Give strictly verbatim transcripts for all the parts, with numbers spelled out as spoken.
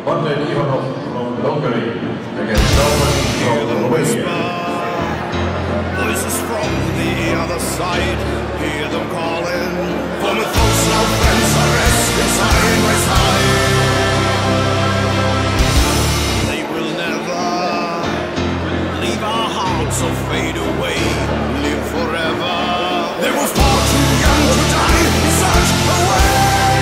Martin Ivanov from Hungary against Salman from Romania. Voices from the other side, hear them calling. Former foes, no friends, are resting side by side. They will never leave our hearts or fade away, live forever. They were far too young to die in such a way.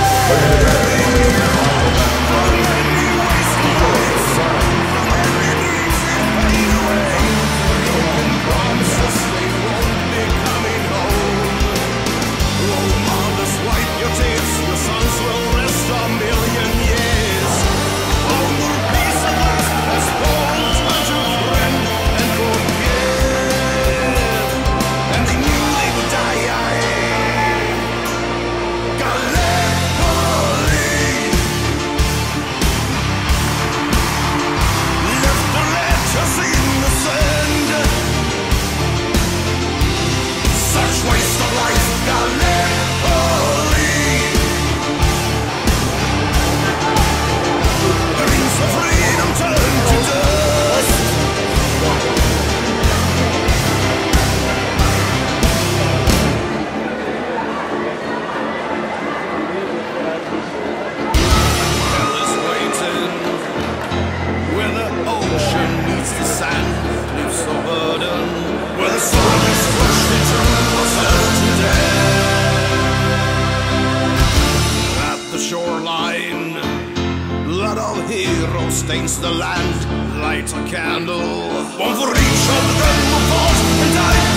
Stains the land, light a candle. One for each of them will fall and die.